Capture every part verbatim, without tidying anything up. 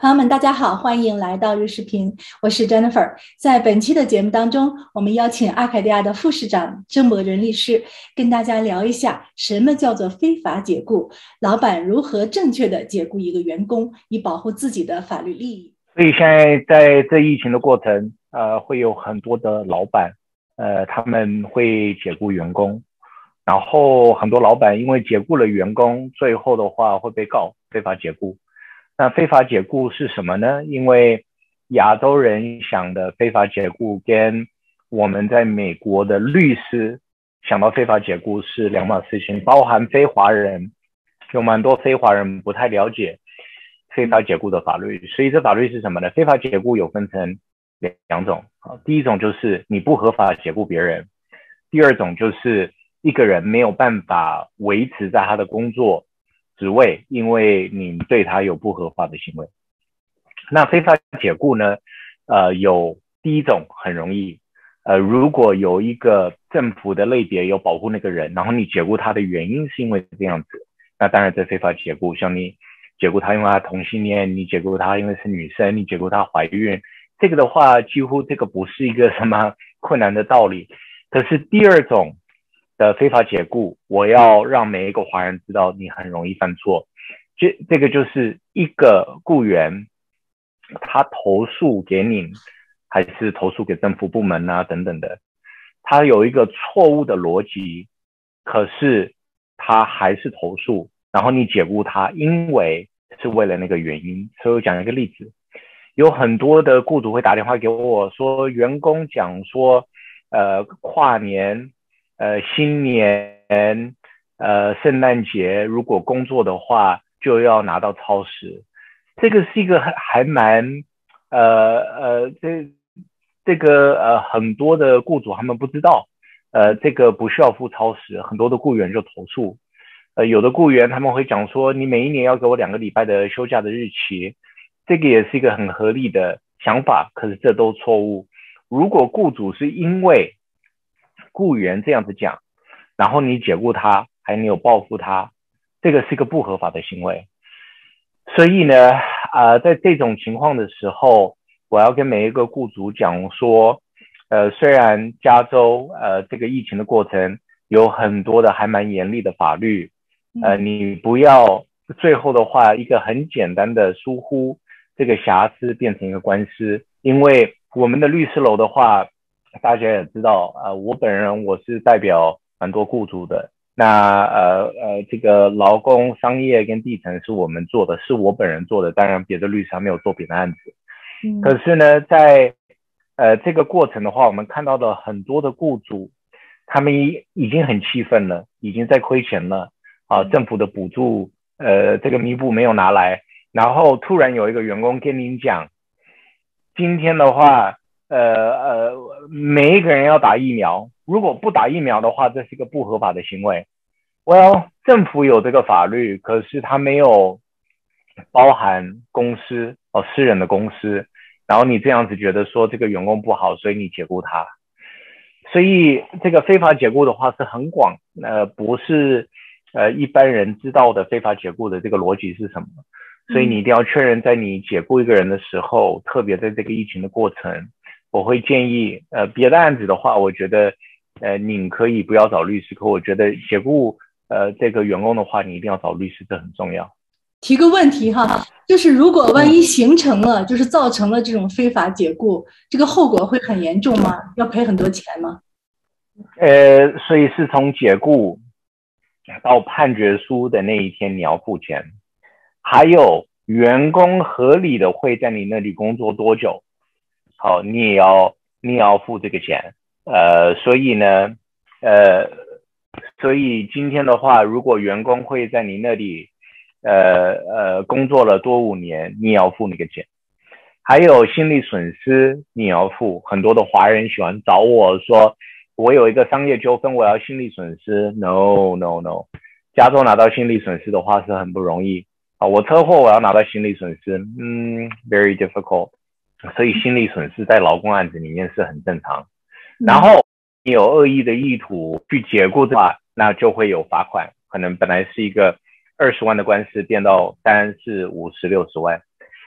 朋友们，大家好，欢迎来到日视频，我是 Jennifer。在本期的节目当中，我们邀请阿卡迪亚的副市长郑伯仁律师跟大家聊一下什么叫做非法解雇，老板如何正确的解雇一个员工，以保护自己的法律利益。 所以现在在这疫情的过程，呃，会有很多的老板，呃，他们会解雇员工，然后很多老板因为解雇了员工，最后的话会被告非法解雇。那非法解雇是什么呢？因为亚洲人想的非法解雇跟我们在美国的律师想到非法解雇是两码事情，包含非华人，有蛮多非华人不太了解非法解雇的法律。所以这法律是什么呢？非法解雇有分成两种，第一种就是你不合法解雇别人，第二种就是一个人没有办法维持在他的工作职位，因为你对他有不合法的行为。那非法解雇呢，呃，有第一种很容易，呃，如果有一个政府的类别有保护那个人，然后你解雇他的原因是因为这样子，那当然这非法解雇。像你解雇他因为他同性恋，你解雇他因为是女生，你解雇他怀孕，这个的话几乎这个不是一个什么困难的道理。可是第二种的非法解雇，我要让每一个华人知道你很容易犯错。这这个就是一个雇员他投诉给你，还是投诉给政府部门啊等等的，他有一个错误的逻辑，可是他还是投诉，然后你解雇他，因为是为了那个原因。所以我讲一个例子，有很多的雇主会打电话给我说，员工讲说，呃，跨年。呃，新年，呃，圣诞节，如果工作的话，就要拿到超时。这个是一个还还蛮，呃呃，这这个呃很多的雇主他们不知道，呃，这个不需要付超时，很多的雇员就投诉。呃，有的雇员他们会讲说，你每一年要给我两个礼拜的休假的日期，这个也是一个很合理的想法，可是这都错误。如果雇主是因为雇员这样子讲，然后你解雇他，还你有报复他，这个是一个不合法的行为。所以呢，呃，在这种情况的时候，我要跟每一个雇主讲说，呃，虽然加州呃这个疫情的过程有很多的还蛮严厉的法律，呃，你不要最后的话一个很简单的疏忽，这个瑕疵变成一个官司。因为我们的律师楼的话，大家也知道，呃，我本人我是代表蛮多雇主的，那呃呃，这个劳工、商业跟地产是我们做的，是我本人做的，当然别的律师还没有做别的案子。嗯、可是呢，在呃这个过程的话，我们看到的很多的雇主，他们已已经很气愤了，已经在亏钱了啊，政府的补助呃这个弥补没有拿来，然后突然有一个员工跟您讲，今天的话。呃呃，每一个人要打疫苗，如果不打疫苗的话，这是一个不合法的行为。Well， 政府有这个法律，可是它没有包含公司哦，私人的公司。然后你这样子觉得说这个员工不好，所以你解雇他。所以这个非法解雇的话是很广，呃，不是呃一般人知道的非法解雇的这个逻辑是什么。所以你一定要确认，在你解雇一个人的时候，特别在这个疫情的过程。我会建议，呃，别的案子的话，我觉得，呃，你可以不要找律师，可我觉得解雇，呃，这个员工的话，你一定要找律师，这很重要。 提个问题哈，就是如果万一形成了，就是造成了这种非法解雇，这个后果会很严重吗？要赔很多钱吗？ 呃，所以是从解雇到判决书的那一天，你要付钱，还有员工合理的会在你那里工作多久？好，你也要你也要付这个钱，呃，所以呢，呃，所以今天的话，如果员工会在你那里，呃呃，工作了多五年，你也要付那个钱。还有心理损失，你也要付。很多的华人喜欢找我说，我有一个商业纠纷，我要心理损失。No No No， 加州拿到心理损失的话是很不容易啊。我车祸我要拿到心理损失，嗯 ，very difficult。所以心理损失在劳工案子里面是很正常。然后你有恶意的意图去解雇的话，那就会有罚款，可能本来是一个二十万的官司变到三四五十六十万。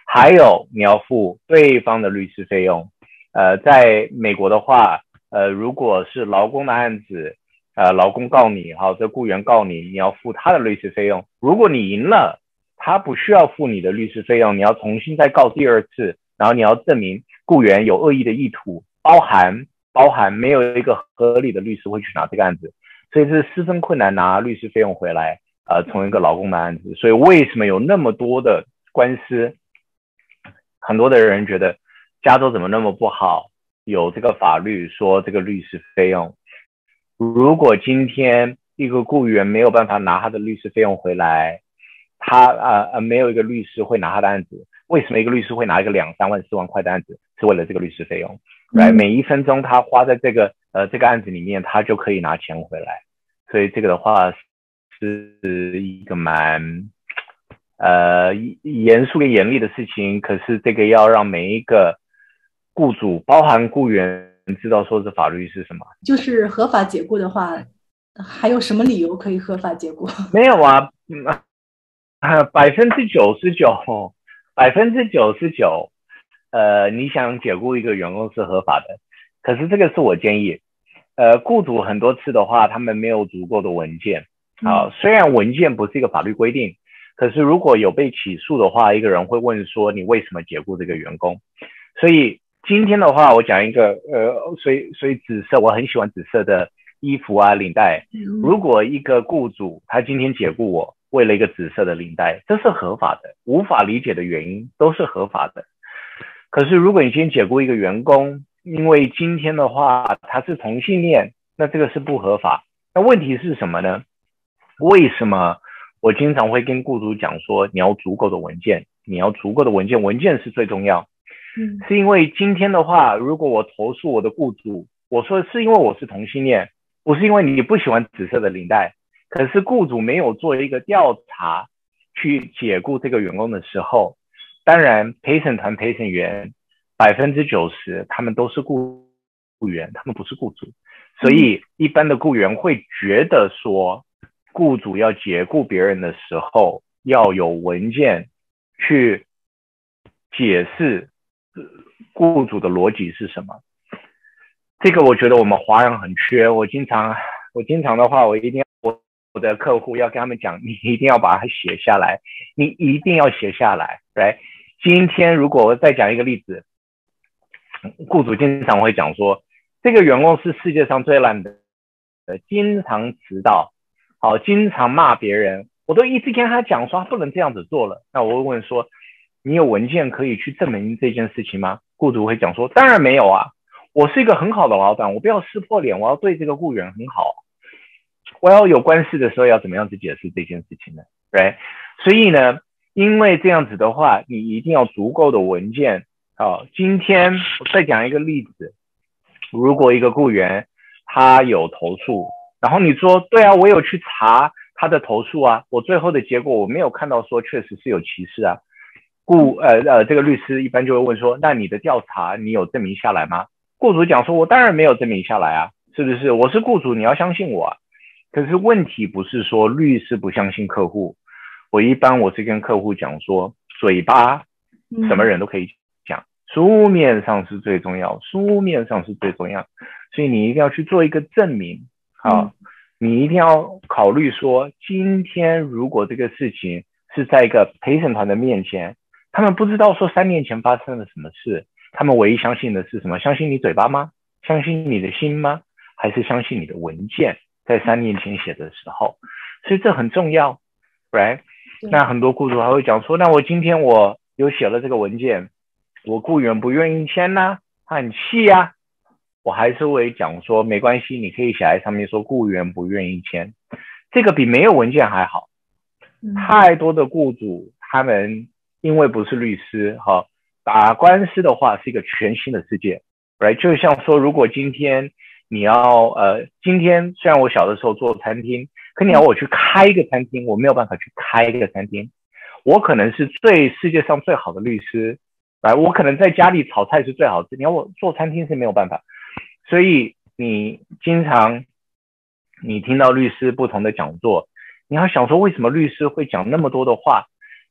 还有你要付对方的律师费用。呃，在美国的话，呃，如果是劳工的案子，呃，劳工告你，好，这雇员告你，你要付他的律师费用。如果你赢了，他不需要付你的律师费用，你要重新再告第二次，然后你要证明雇员有恶意的意图，包含包含没有一个合理的律师会去拿这个案子，所以是十分困难拿律师费用回来。呃，从一个劳工的案子，所以为什么有那么多的官司？很多的人觉得加州怎么那么不好，有这个法律说这个律师费用。如果今天一个雇员没有办法拿他的律师费用回来，他呃呃没有一个律师会拿他的案子。为什么一个律师会拿一个两三万四万块的案子？是为了这个律师费用，嗯、每一分钟他花在这个呃这个案子里面，他就可以拿钱回来。所以这个的话是一个蛮呃严肃跟严厉的事情。可是这个要让每一个雇主，包含雇员，知道说这法律是什么。 就是合法解雇的话，还有什么理由可以合法解雇？ 没有啊，百分之九十九，百分之九十九，呃，你想解雇一个员工是合法的。可是这个是我建议，呃，雇主很多次的话，他们没有足够的文件。啊，虽然文件不是一个法律规定，可是如果有被起诉的话，一个人会问说你为什么解雇这个员工？所以今天的话，我讲一个呃，所以所以紫色，我很喜欢紫色的衣服啊，领带。如果一个雇主他今天解雇我，为了一个紫色的领带，这是合法的，无法理解的原因都是合法的。可是如果你今天解雇一个员工，因为今天的话他是同性恋，那这个是不合法。那问题是什么呢？为什么我经常会跟雇主讲说，你要足够的文件，你要足够的文件，文件是最重要。嗯，是因为今天的话，如果我投诉我的雇主，我说是因为我是同性恋，不是因为你不喜欢紫色的领带，可是雇主没有做一个调查去解雇这个员工的时候，当然陪审团陪审员百分之九十他们都是雇员，他们不是雇主，所以一般的雇员会觉得说，雇主要解雇别人的时候要有文件去解释雇主的逻辑是什么。这个我觉得我们华人很缺，我经常我经常的话，我一定要我我的客户要跟他们讲，你一定要把它写下来，你一定要写下来。right？ 今天如果我再讲一个例子，雇主经常会讲说，这个员工是世界上最烂的，经常迟到，好，经常骂别人，我都一直跟他讲说他不能这样子做了。那我会问说，你有文件可以去证明这件事情吗？雇主会讲说，当然没有啊，我是一个很好的老板，我不要撕破脸，我要对这个雇员很好。我要有官司的时候要怎么样去解释这件事情呢？ right？ 所以呢，因为这样子的话，你一定要足够的文件。好，今天我再讲一个例子，如果一个雇员他有投诉，然后你说对啊，我有去查他的投诉啊，我最后的结果我没有看到说确实是有歧视啊。雇呃呃这个律师一般就会问说，那你的调查你有证明下来吗？雇主讲说，我当然没有证明下来啊，是不是？我是雇主，你要相信我啊。可是问题不是说律师不相信客户，我一般我是跟客户讲说，嘴巴什么人都可以讲，书面上是最重要，书面上是最重要，所以你一定要去做一个证明。好，你一定要考虑说，今天如果这个事情是在一个陪审团的面前，他们不知道说三年前发生了什么事，他们唯一相信的是什么？相信你嘴巴吗？相信你的心吗？还是相信你的文件在三年前写的时候？所以这很重要 right？ 那很多雇主还会讲说，那我今天我有写了这个文件，我雇员不愿意签啊，他很气啊，我还是会讲说没关系，你可以写在上面说雇员不愿意签，这个比没有文件还好。太多的雇主他们因为不是律师哈，打官司的话是一个全新的世界 right？ 就像说，如果今天你要呃，今天虽然我小的时候做餐厅，可你要我去开一个餐厅，我没有办法去开一个餐厅。我可能是最世界上最好的律师，来，我可能在家里炒菜是最好吃，你要我做餐厅是没有办法。所以你经常你听到律师不同的讲座，你要想说为什么律师会讲那么多的话，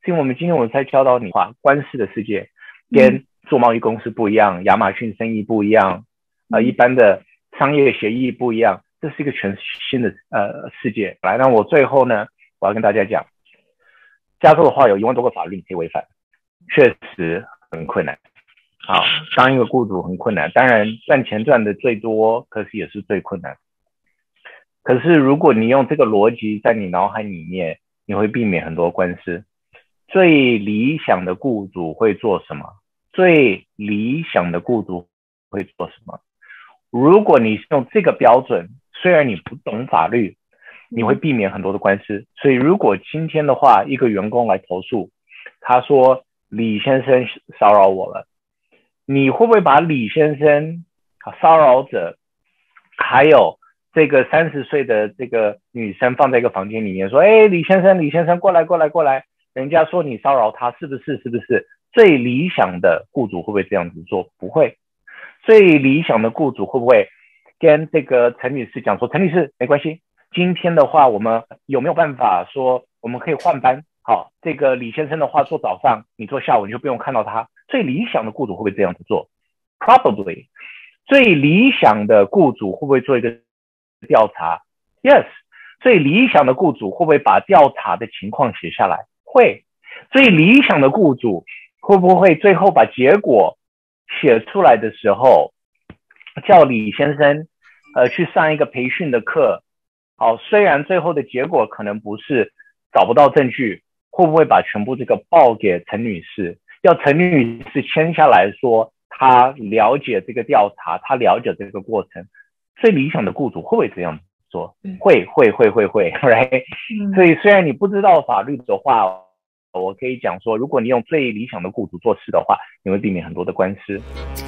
是因为我们今天我才教导你话，官司的世界跟做贸易公司不一样，亚马逊生意不一样，呃，一般的商业协议不一样，这是一个全新的呃世界。来，那我最后呢，我要跟大家讲，加州的话有一万多个法律你可以违反，确实很困难。好，当一个雇主很困难，当然赚钱赚的最多，可是也是最困难。可是如果你用这个逻辑在你脑海里面，你会避免很多官司。最理想的雇主会做什么？最理想的雇主会做什么？如果你是用这个标准，虽然你不懂法律，你会避免很多的官司。所以如果今天的话，一个员工来投诉，他说李先生骚扰我了，你会不会把李先生骚扰者还有这个三十岁的这个女生放在一个房间里面说，哎，李先生李先生过来过来过来，人家说你骚扰他，是不是是不是？最理想的雇主会不会这样子做？不会。最理想的雇主会不会跟这个陈女士讲说，陈女士没关系，今天的话我们有没有办法说我们可以换班？好，这个李先生的话做早上，你做下午，你就不用看到他。最理想的雇主会不会这样子做？ Probably。 最理想的雇主会不会做一个调查？ Yes。 最理想的雇主会不会把调查的情况写下来？会。最理想的雇主会不会最后把结果写出来的时候叫李先生呃去上一个培训的课？好，虽然最后的结果可能不是找不到证据，会不会把全部这个报给陈女士，要陈女士签下来说她了解这个调查，她了解这个过程？最理想的雇主会不会这样做？会会会会会 right？ 所以虽然你不知道法律的话，我可以讲说，如果你用最理想的雇主做事的话，你会避免很多的官司。